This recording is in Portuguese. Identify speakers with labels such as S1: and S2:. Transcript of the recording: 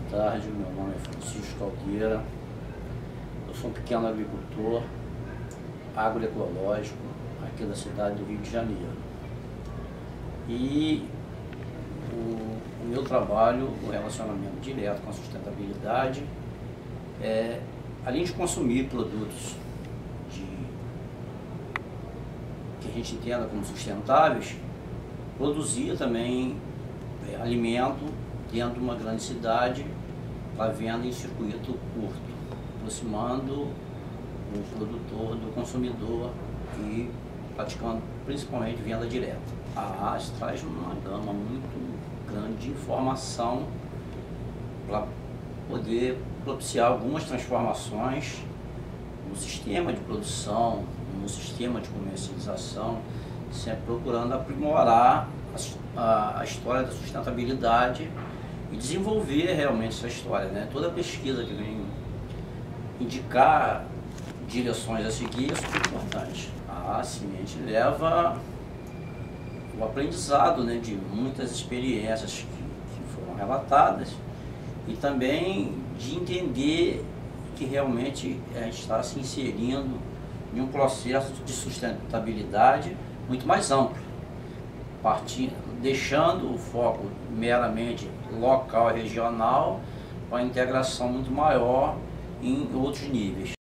S1: tarde, meu nome é Francisco Caldeira, eu sou um pequeno agricultor agroecológico aqui da cidade do Rio de Janeiro. E o meu trabalho, o relacionamento direto com a sustentabilidade, além de consumir produtos que a gente entenda como sustentáveis, produzir também alimento dentro de uma grande cidade para venda em circuito curto, aproximando o produtor do consumidor e praticando principalmente venda direta. A AS traz uma gama muito grande de informação para poder propiciar algumas transformações no sistema de produção, no sistema de comercialização, sempre procurando aprimorar a história da sustentabilidade e desenvolver realmente essa história, né? Toda pesquisa que vem indicar direções a seguir é super importante. Assim, a gente leva o aprendizado, né, de muitas experiências que foram relatadas e também de entender que realmente a gente está se inserindo em um processo de sustentabilidade muito mais amplo, deixando o foco meramente local e regional para a integração muito maior em outros níveis.